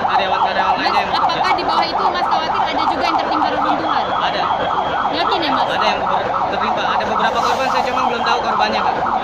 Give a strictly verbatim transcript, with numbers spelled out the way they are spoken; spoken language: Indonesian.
karyawan-karyawan Mas, aja yang bekerja. apakah di bawah itu Mas khawatir ada juga yang tertimpa reruntuhan? Ada, Yakin ya Mas? ada yang ber- tertimpa. Ada beberapa korban, saya cuma belum tahu korbannya, Kak.